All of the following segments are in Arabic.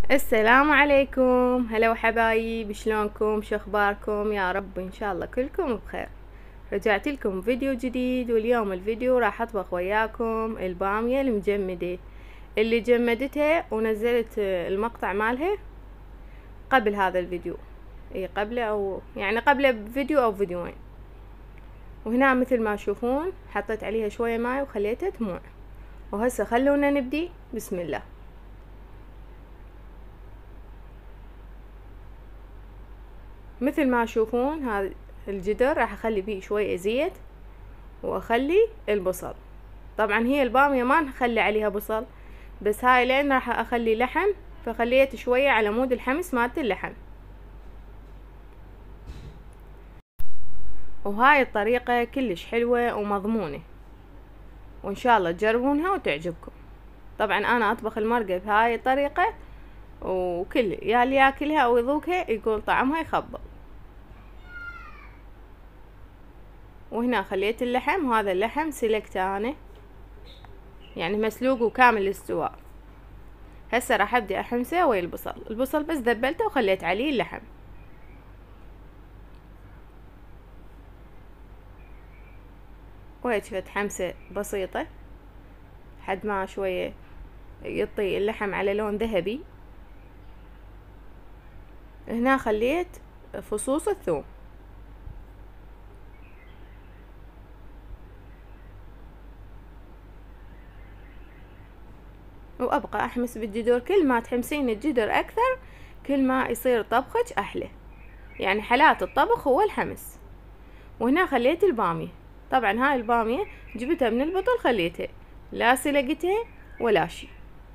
السلام عليكم، هلا وحبايب، شلونكم؟ شو اخباركم؟ يا رب ان شاء الله كلكم بخير. رجعت لكم فيديو جديد، واليوم الفيديو راح اطبخ وياكم البامية المجمدة اللي جمدتها ونزلت المقطع مالها قبل هذا الفيديو، اي قبله او يعني قبله بفيديو او فيديوين. وهنا مثل ما تشوفون حطيت عليها شوية ماي وخليتها تموع. وهسه خلونا نبدي. بسم الله. مثل ما تشوفون هذا الجدر راح اخلي فيه شوية زيت واخلي البصل. طبعا هي البامية ما نخلي عليها بصل، بس هاي لين راح اخلي لحم، فخليت شوية على مود الحمس مالت اللحم. وهاي الطريقة كلش حلوة ومضمونة، وان شاء الله تجربونها وتعجبكم. طبعا انا اطبخ المرقة بهاي الطريقة، وكل يا اللي ياكلها او يذوقها يقول طعمها يخبل. وهنا خليت اللحم، وهذا اللحم سلقته انا يعني مسلوق وكامل الاستواء. هسه راح ابدي احمسه ويا البصل بس ذبلته وخليت عليه اللحم. وهيك فد حمسة بسيطة حد ما شوية يطي اللحم على لون ذهبي. هنا خليت فصوص الثوم، وابقى احمس بالجدر. كل ما تحمسين الجدر اكثر كل ما يصير طبخك احلى، يعني حالات الطبخ هو الحمس. وهنا خليت البامية. طبعا هاي البامية جبتها من البطل، خليتها لا سلقتها ولا شي.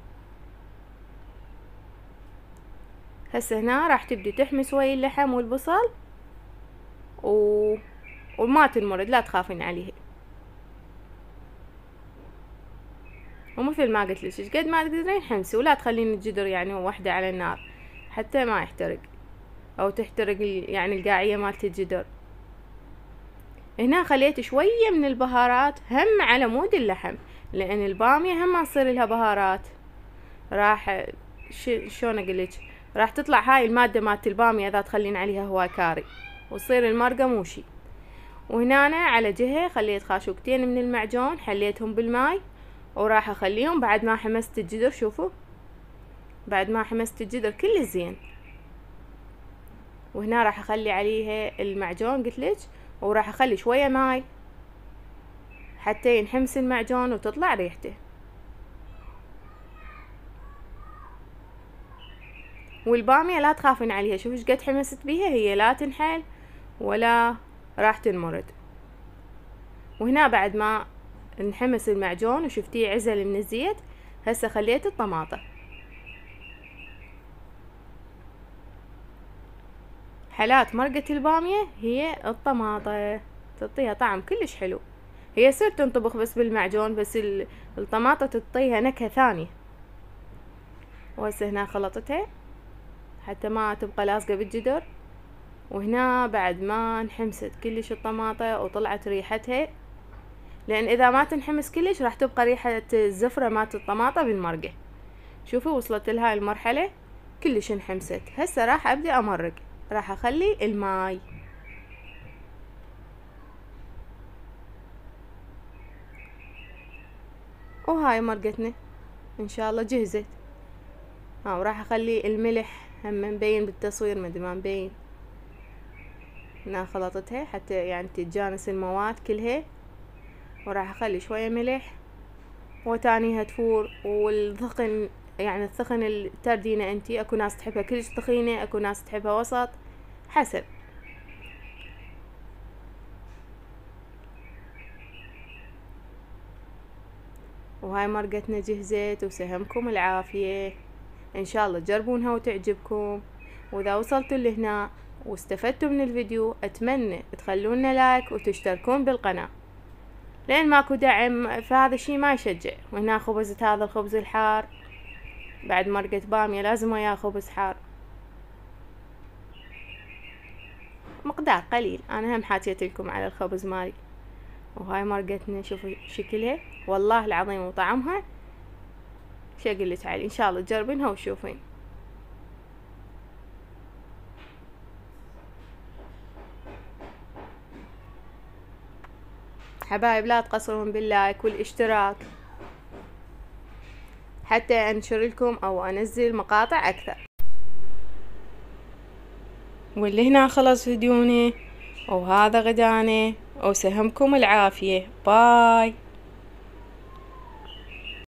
هسه هنا راح تبدي تحمس ويا اللحم والبصل وما تنمرد، لا تخافين عليها. ومثل ما قلت لك قد ما تقدرين حمسي، ولا تخلين الجدر يعني وحده على النار حتى ما يحترق او تحترق يعني القاعية مالت الجدر. هنا خليت شوية من البهارات هم على مود اللحم، لان البامية هم ما تصير لها بهارات. راح شلون اقولك، راح تطلع هاي المادة مالت البامية اذا تخلين عليها هواي كاري وتصير المرقة موشي. وهنا أنا على جهة خليت خاشوقتين من المعجون حليتهم بالماي، وراح اخليهم بعد ما حمست الجدر. شوفوا بعد ما حمست الجدر كل زين. وهنا راح اخلي عليها المعجون قلتلك، وراح اخلي شوية ماي حتى ينحمس المعجون وتطلع ريحته. والبامية لا تخافين عليها، شوفوا ايش قد حمست بيها، هي لا تنحل ولا راح تنمرد. وهنا بعد ما انحمس المعجون وشفتيه عزل من الزيت، هسه خليت الطماطة. حالات مرقة البامية هي الطماطة، تعطيها طعم كلش حلو. هي سر تنطبخ بس بالمعجون، بس الطماطة تعطيها نكهة ثانية. وهسه هنا خلطتها حتى ما تبقى لازقة بالجدر. وهنا بعد ما انحمست كلش الطماطة وطلعت ريحتها، لان اذا ما تنحمس كلش راح تبقى ريحة الزفرة مالت الطماطة بالمرقة. شوفوا وصلت لهاي المرحلة كلش انحمست. هسه راح ابدي امرق، راح اخلي الماي. وهاي مرقتنا ان شاء الله جهزت. وراح اخلي الملح، هم مبين بالتصوير مدري ما مبين. هنا خلطتها حتى يعني تتجانس المواد كلها. وراح اخلي شوية ملح وتانيها تفور. والثقن يعني الثقن اللي تردينه انتي، اكو ناس تحبها كلش ثخينة، اكو ناس تحبها وسط، حسب. وهاي مرقتنا جهزت، وسهمكم العافية. ان شاء الله تجربونها وتعجبكم. واذا وصلتوا لهنا واستفدتوا من الفيديو اتمنى تخلونا لايك وتشتركون بالقناة، لان ماكو دعم فهذا الشي ما يشجع. وهنا خبزت هذا الخبز الحار، بعد مرقة بامية لازم وياه خبز حار، مقدار قليل. انا هم حاكيت لكم على الخبز مالي. وهاي مرقتنا شوفوا شكلها والله العظيم وطعمها شو اقول لك عليه. ان شاء الله تجربينها وتشوفين. حبايب لا تقصرون باللايك والاشتراك حتى انشر لكم او انزل مقاطع اكثر. واللي هنا خلص فيديونا، وهذا غدانا، وسهمكم العافية. باي.